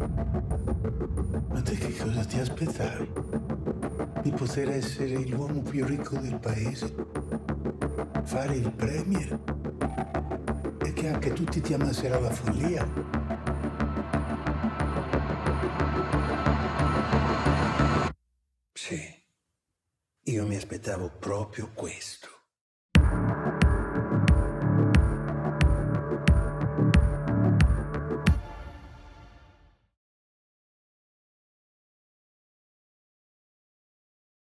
Ma te che cosa ti aspettavi? Di poter essere l'uomo più ricco del paese? Fare il premier? E che anche tutti ti amassero alla follia? Sì, io mi aspettavo proprio questo.